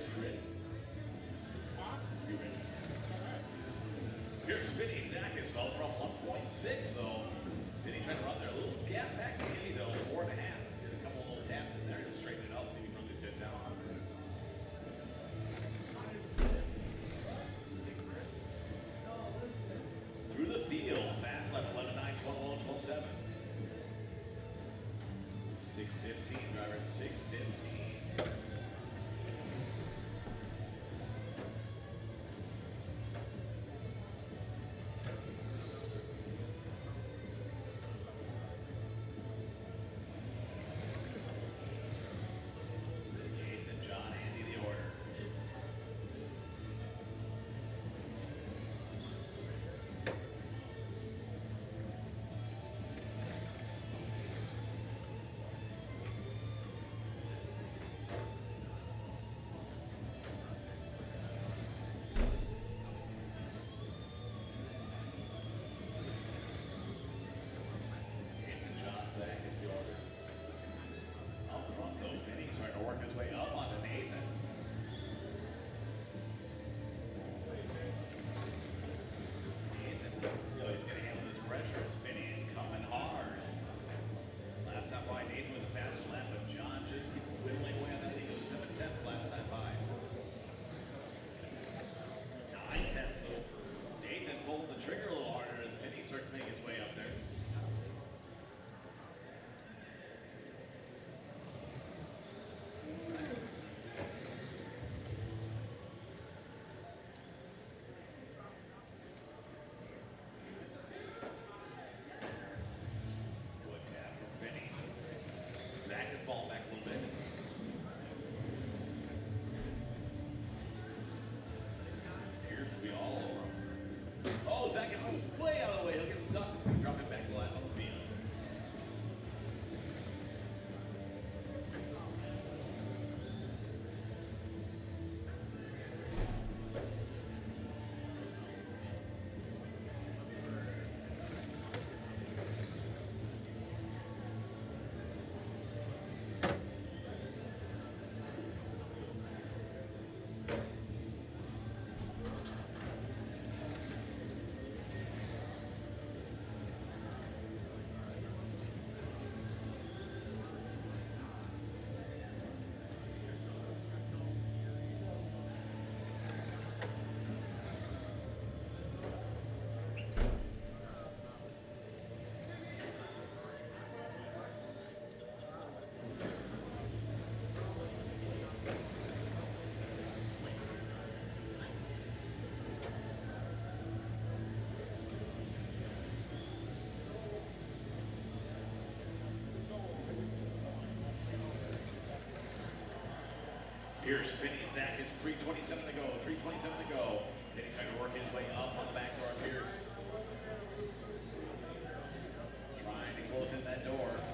Pierce, you ready? You ready? Pierce spinning. Zach is fell from 1.6 though. Then he tried to run there. A little gap back to Andy though, 4.5. Did a couple of little taps in there to straighten it out, see if he can his head down. Through the field, fast left 11.9, 12.1, 12.7. 6.15, driver 6.15. Ball back a little bit. Appears to be all over him. Oh, Zach gets way out of the way. He'll get stuck. Drop it back live on the field. Pierce spinning. Zach is 3:27 to go. 3:27 to go. Then he's trying to work his way up on the back door of Pierce. Trying to close in that door.